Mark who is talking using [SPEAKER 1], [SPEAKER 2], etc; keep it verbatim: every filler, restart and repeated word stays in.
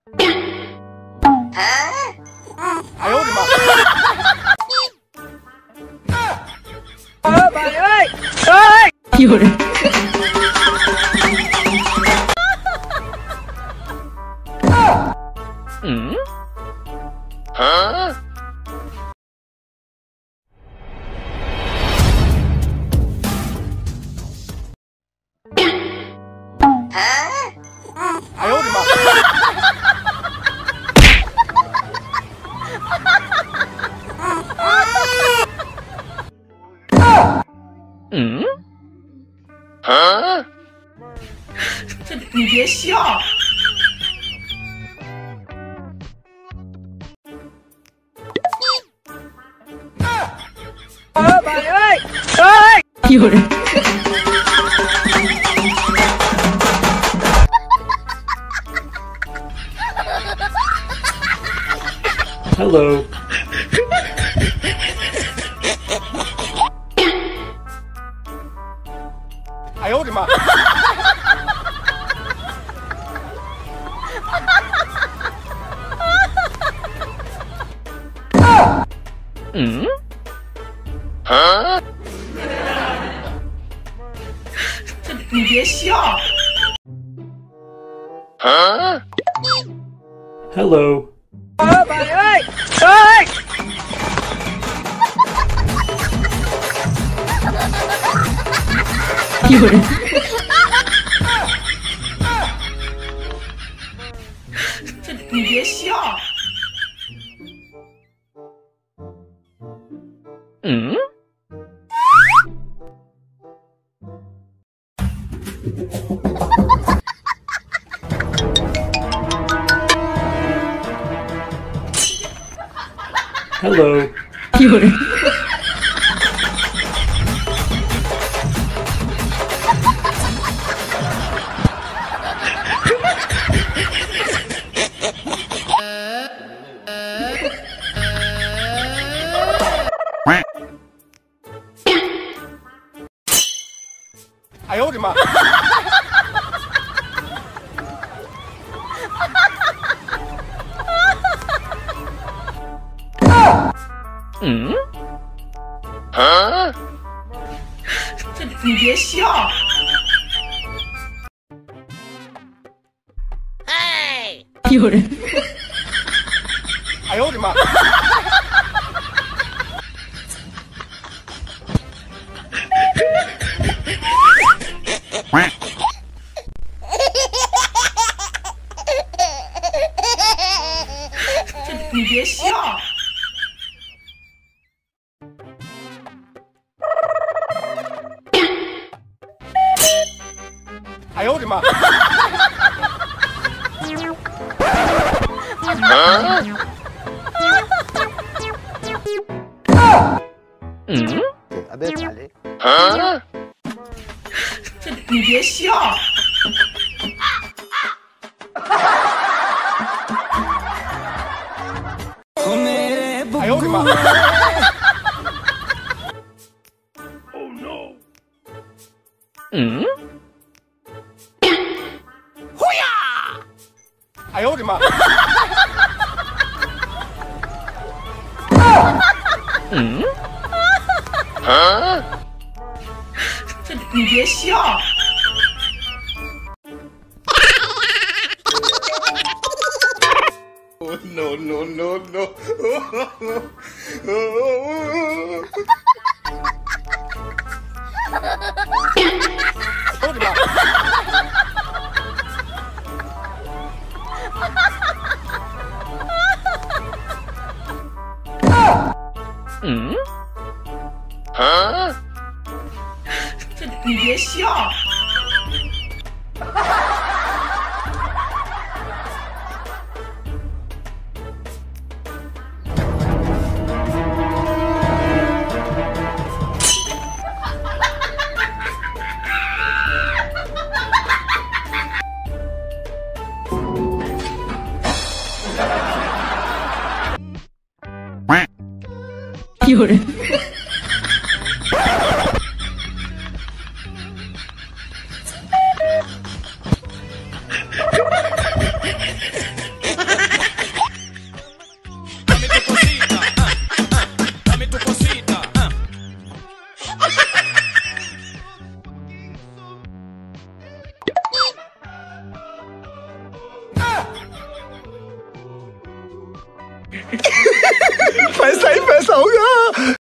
[SPEAKER 1] 哎呦我的妈！啊！爸，哎哎！
[SPEAKER 2] 有人。嗯？啊？
[SPEAKER 1] 哎呦我的妈！
[SPEAKER 2] 嗯？啊？
[SPEAKER 3] 这你别笑。
[SPEAKER 1] 啊！爸，哎哎！
[SPEAKER 2] 有人。
[SPEAKER 4] Hello.
[SPEAKER 1] 哎呦我的妈！
[SPEAKER 2] 嗯？啊？
[SPEAKER 3] 这你别笑。
[SPEAKER 2] 啊
[SPEAKER 4] Hello.
[SPEAKER 1] 啊！爸，哎哎！
[SPEAKER 2] 有人。
[SPEAKER 3] 这你别笑。
[SPEAKER 2] 嗯？
[SPEAKER 4] Hello.
[SPEAKER 2] 有人。
[SPEAKER 1] 哎呦我的妈！
[SPEAKER 2] 嗯？啊？
[SPEAKER 3] 这你别笑。
[SPEAKER 2] 哎！有人。
[SPEAKER 1] 哎呦我的妈！
[SPEAKER 3] 这你别笑。
[SPEAKER 1] 哎呦我的妈！
[SPEAKER 2] 嗯？
[SPEAKER 1] अबे साले！
[SPEAKER 2] 啊？
[SPEAKER 3] 这你别笑。
[SPEAKER 1] 哎呦我的妈！
[SPEAKER 2] 嗯？
[SPEAKER 1] 哎呦我的妈！
[SPEAKER 2] 嗯？啊？
[SPEAKER 3] 这你别笑。
[SPEAKER 1] Oh, no no no no！ 我的妈！
[SPEAKER 2] 嗯？啊？
[SPEAKER 3] 这你别笑。
[SPEAKER 2] 有人。
[SPEAKER 1] 快洗快手噶！